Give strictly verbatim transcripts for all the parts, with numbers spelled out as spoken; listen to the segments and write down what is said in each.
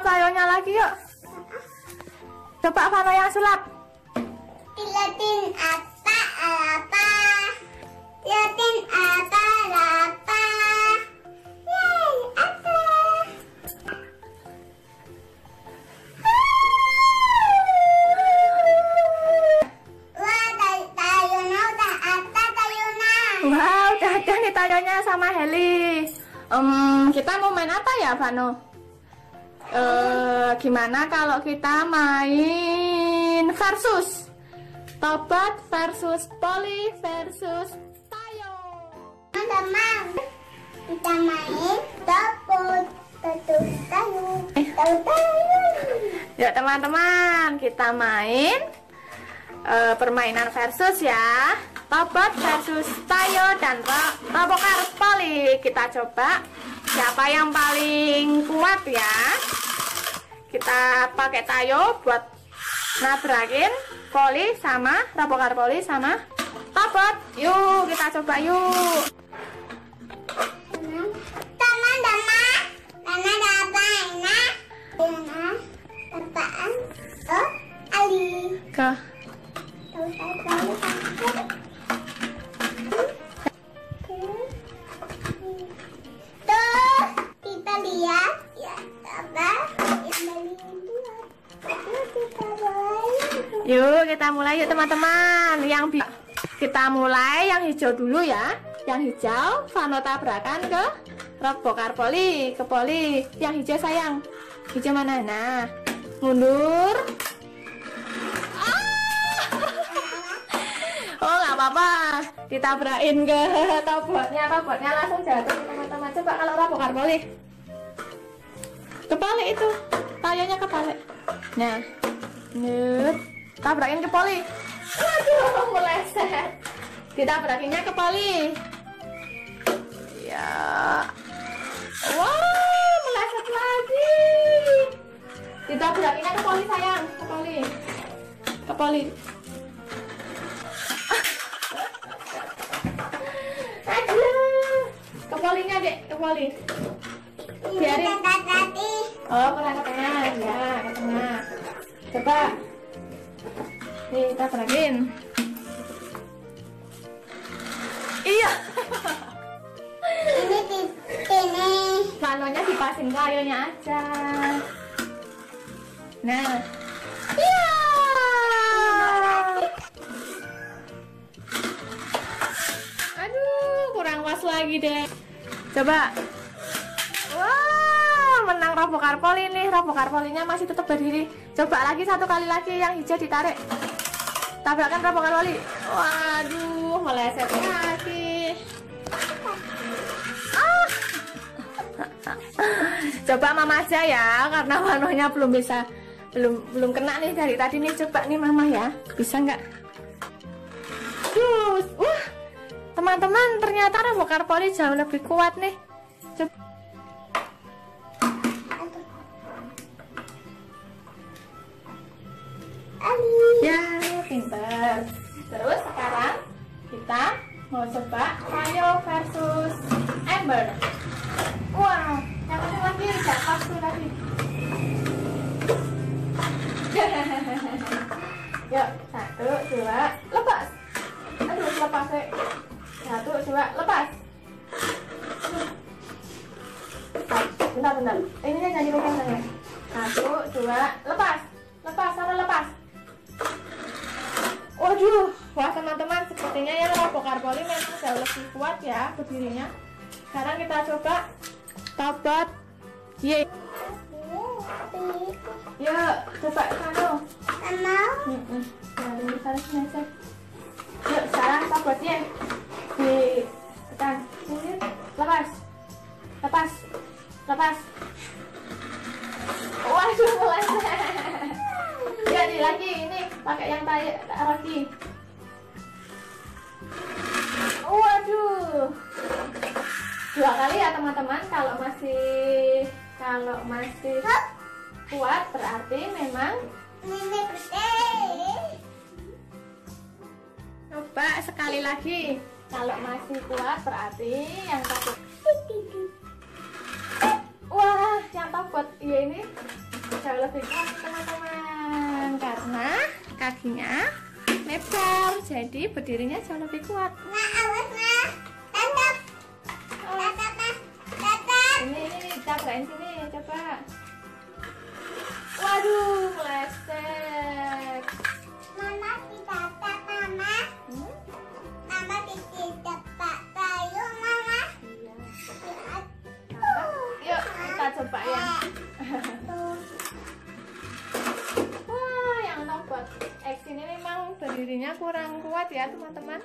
tayonya lagi yuk. Coba Vano yang sulap. Liatin apa apa. Liatin apa apa. Yeay, apa? Wah, tayona udah apa tayona? Wow, udah ada nih tayonya sama Heli. Um, kita mau main apa ya, Vano? Uh, gimana kalau kita main versus Tobat versus Poli versus Tayo. Teman-teman, kita main Tobat versus Tayo. Tayo. Ya teman-teman, kita main uh, permainan versus ya. Tobat versus Tayo dan Robokar Poli. Kita coba siapa yang paling kuat ya. Kita pakai Tayo buat nabrakin Poli sama Robokar Poli sama Tobat. Yuk kita coba yuk. Teman-teman, Nana ada apa enak? Nana, apaan? Oh, Ali. Ke Tahu tahu tahu. Tuh, kita lihat ya apa yang paling kuat. Ayo kita mulai. Yuk kita mulai yuk teman-teman. Yang bi- kita mulai yang hijau dulu ya. Yang hijau Vano tabrakan ke Robokar Poli, ke Poli. Yang hijau sayang. Hijau mana? Nah, mundur. Ah! Oh nggak apa-apa. Ditabrakin ke Tobatnya, Tobatnya langsung jatuh teman-teman. Coba kalau Robokar Poli. Kebalik itu, tayonya kebalik. Nah, nyut, tabrakin ke Poli. Waduh, meleset. Ditabrakinnya ke Poli. Ya. Wow, meleset lagi. Ditabrakinnya ke Poli sayang, ke Poli. Ke Poli. Aduh. Ke Polinya, Dek, ke Poli. Biarin. Tadi. Oh, pernah ke tengah, ya, ke tengah. Coba. Nih, kita terakin. Iya. Ini di sini. Vanonya dipasin ke ayonya aja. Nah. Iya. Aduh, kurang pas lagi deh. Coba. Wah, menang Robokar Poli nih. Robokar Polinya masih tetap berdiri. Coba lagi satu kali lagi yang hijau ditarik. Tabrakan Robokar Poli. Waduh, meleset lagi. Ah. Coba Mama aja ya, karena Vanonya belum bisa, belum belum kena nih dari tadi nih. Coba nih Mama ya, bisa nggak? Terus, wah, teman-teman ternyata Robokar Poli jauh lebih kuat nih. Coba. Ya, pintar. Terus sekarang kita mau coba Tayo versus Ember. Wow, yang ini lagi jatuh tuh tadi. Yuk, satu, dua, lepas. Aduh, lepas deh. Satu, dua, lepas. Bentar, bentar. Ini jangan dipegang saya. Satu, dua, lepas. Lepas, sana lepas. Waduh, wah teman-teman, sepertinya ya Robokar Poli memang jauh lebih kuat ya berdirinya. Sekarang kita coba Tobat. Ye. Yuk, coba Vano. Mau? Heeh. Nah, di sana sini aja. Yuk, sekarang Tobatnya di tekan. Sini, lepas. Lepas. Lepas. Waduh, meleset. Jadi lagi ini pakai yang tadi lagi. Waduh. Dua kali ya teman-teman. Kalau masih kalau masih kuat berarti memang Ini bersih. coba sekali lagi. Kalau masih kuat berarti yang Tobat. Wah, yang Tobat iya ini jauh lebih kuat teman-teman, karena kakinya lebar, jadi berdirinya jauh lebih kuat. Nah, awas nah. Tetap. Tetap nah. Tetap. Ini ini tabrakin sini, coba. Waduh, meleset. Mama tidak Mama. Hmm? Mama tidak Pak Bayu Mama. Iya. Ya. Yuk kita coba ya. Wah, yang robot X ini memang berdirinya kurang kuat ya teman-teman.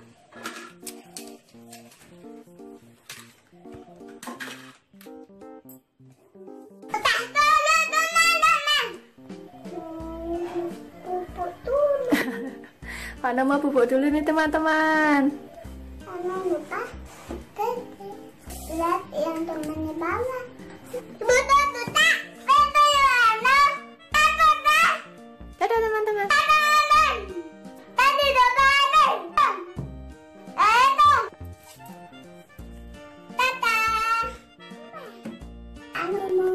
Pada mau bubuk dulu nih teman-teman. Jangan lupa lihat yang temannya bawah. Buta buta, itu yang mana? Dadah teman-teman. Tadi udah balik. Ayo. Tata. Anu mau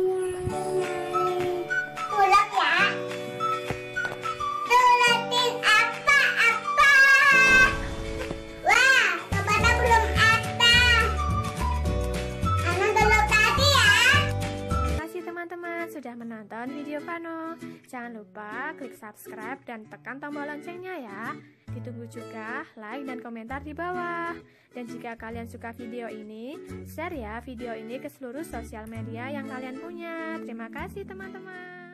tulak ya. Tulatin apa-apa. Wah, kemana belum ada. Anu dulu tadi ya. Terima kasih teman-teman sudah menonton video Vano. Jangan lupa klik subscribe dan tekan tombol loncengnya ya. Ditunggu juga like dan komentar di bawah. Dan jika kalian suka video ini, share ya video ini ke seluruh sosial media yang kalian punya. Terima kasih teman-teman.